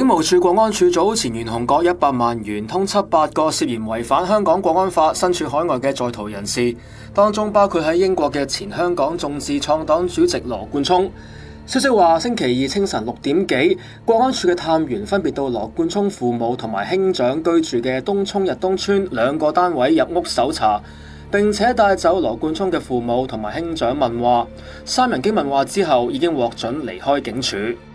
警務處國安處早前懸紅各100萬元，通緝8個涉嫌違反香港國安法、身處海外嘅在逃人士，當中包括喺英國嘅前香港眾志創黨主席羅冠聰。消息話，星期二清晨6點幾，國安處嘅探員分別到羅冠聰父母同埋兄長居住嘅東涌日東村2個單位入屋搜查，並且帶走羅冠聰嘅父母同埋兄長問話。3人經問話之後，已經獲准離開警署。